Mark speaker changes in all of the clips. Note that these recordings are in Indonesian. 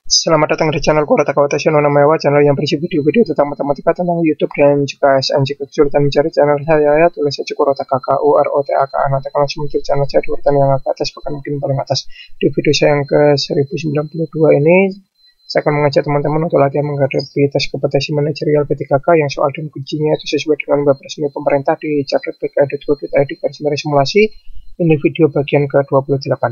Speaker 1: Selamat datang di channel Kurata Kawatashi Nona Mewa, channel yang berisi video-video tentang matematika, tentang YouTube dan juga SN. Jika kesulitan mencari channel saya, tulis saja Kurata KKUROTAK. Nanti akan langsung muncul channel saya di urutan yang ke atas, bahkan mungkin paling atas. Di video saya yang ke 1092 ini, saya akan mengajak teman-teman untuk latihan menghadapi tes kompetensi manajerial P3K yang soal dan kuncinya itu sesuai dengan web resmi pemerintah di catat.pk.go.id garis miring simulasi. Ini video bagian ke-28.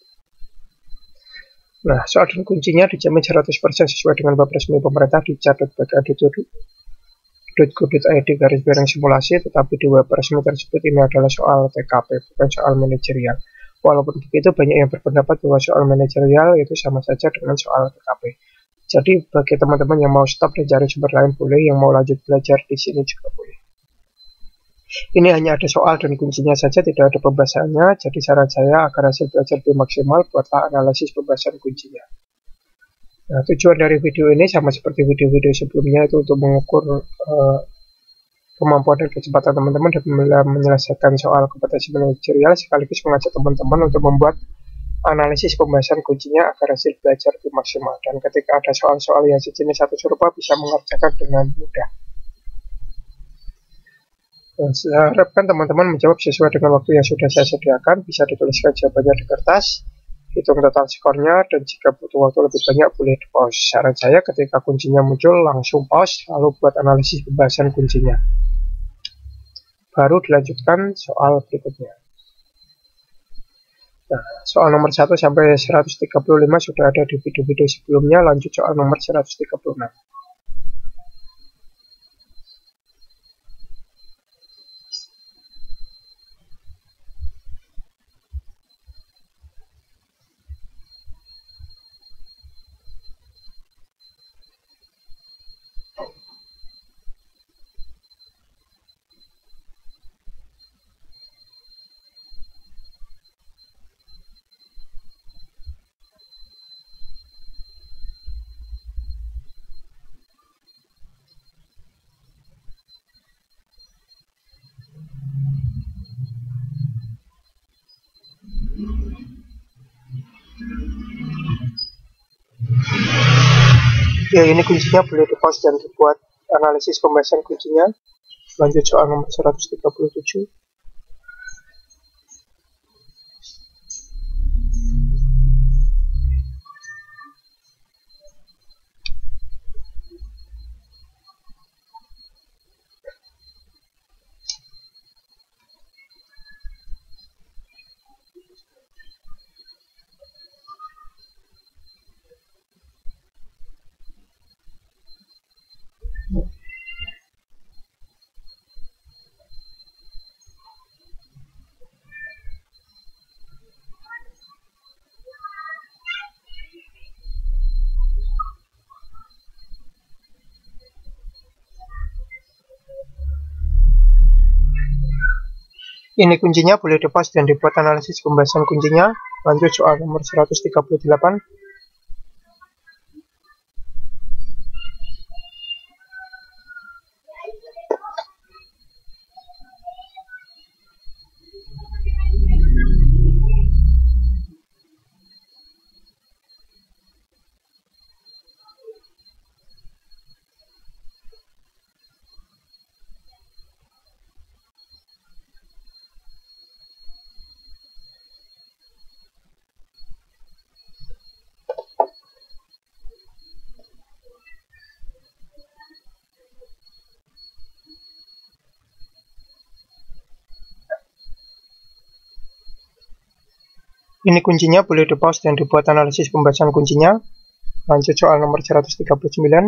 Speaker 1: Nah, soal dan kuncinya dijamin 100% sesuai dengan web resmi pemerintah di catat.pk.go.id garis miring simulasi, tetapi di web resmi tersebut ini adalah soal TKP, bukan soal manajerial. Walaupun begitu, banyak yang berpendapat bahwa soal manajerial itu sama saja dengan soal TKP. Jadi, bagi teman-teman yang mau stop dan cari sumber lain boleh, yang mau lanjut belajar di sini juga boleh. Ini hanya ada soal dan kuncinya saja, tidak ada pembahasannya. Jadi saran saya agar hasil belajar lebih maksimal, buatlah analisis pembahasan kuncinya. Nah, tujuan dari video ini sama seperti video-video sebelumnya, itu untuk mengukur kemampuan dan kecepatan teman-teman dalam menyelesaikan soal kompetensi manajerial, sekaligus mengajak teman-teman untuk membuat analisis pembahasan kuncinya agar hasil belajar lebih maksimal. Dan ketika ada soal-soal yang sejenis atau serupa, bisa mengerjakan dengan mudah. Saya harapkan teman-teman menjawab sesuai dengan waktu yang sudah saya sediakan. Bisa dituliskan jawabannya di kertas, hitung total skornya, dan jika butuh waktu lebih banyak boleh di pause. Saran saya ketika kuncinya muncul langsung pause, lalu buat analisis pembahasan kuncinya. Baru dilanjutkan soal berikutnya. Nah, soal nomor 1 sampai 135 sudah ada di video-video sebelumnya. Lanjut soal nomor 136. Ya, ini kuncinya boleh di pause dan dibuat analisis pembahasan kuncinya. Lanjut soal nomor 137. Ini kuncinya boleh di pause dan dibuat analisis pembahasan kuncinya. Lanjut soal nomor 138. Ini kuncinya boleh di pause dan dibuat analisis pembahasan kuncinya. Lanjut soal nomor 139.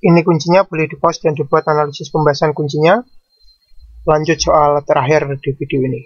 Speaker 1: Ini kuncinya boleh di-pause dan dibuat analisis pembahasan kuncinya. Lanjut soal terakhir di video ini.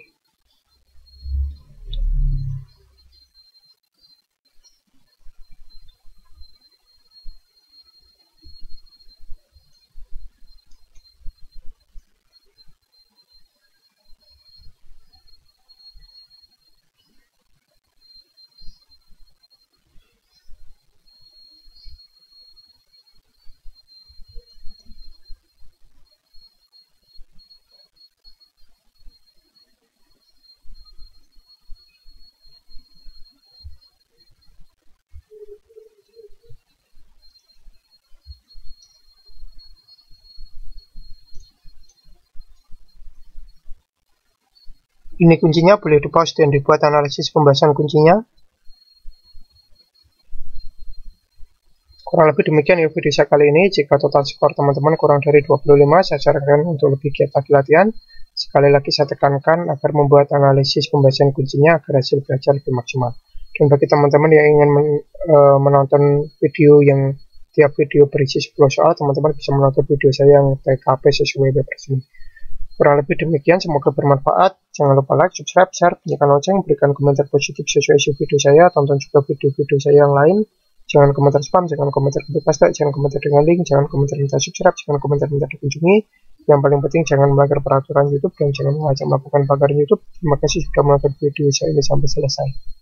Speaker 1: Ini kuncinya boleh di-pause dan dibuat analisis pembahasan kuncinya. Kurang lebih demikian ya video saya kali ini. Jika total skor teman-teman kurang dari 25, saya sarankan untuk lebih giat lagi latihan. Sekali lagi saya tekankan agar membuat analisis pembahasan kuncinya agar hasil belajar lebih maksimal. Dan bagi teman-teman yang ingin menonton video yang tiap video berisi 10 soal, teman-teman bisa menonton video saya yang TKP sesuai web resmi. Kurang lebih demikian, semoga bermanfaat. Jangan lupa like, subscribe, share, bunyikan lonceng, berikan komentar positif sesuai isi video saya, tonton juga video-video saya yang lain. Jangan komentar spam, jangan komentar kebebas, jangan komentar dengan link, jangan komentar minta subscribe, jangan komentar minta dikunjungi. Yang paling penting jangan melanggar peraturan YouTube dan jangan mengajak melakukan pelanggaran YouTube. Terima kasih sudah menonton video saya ini sampai selesai.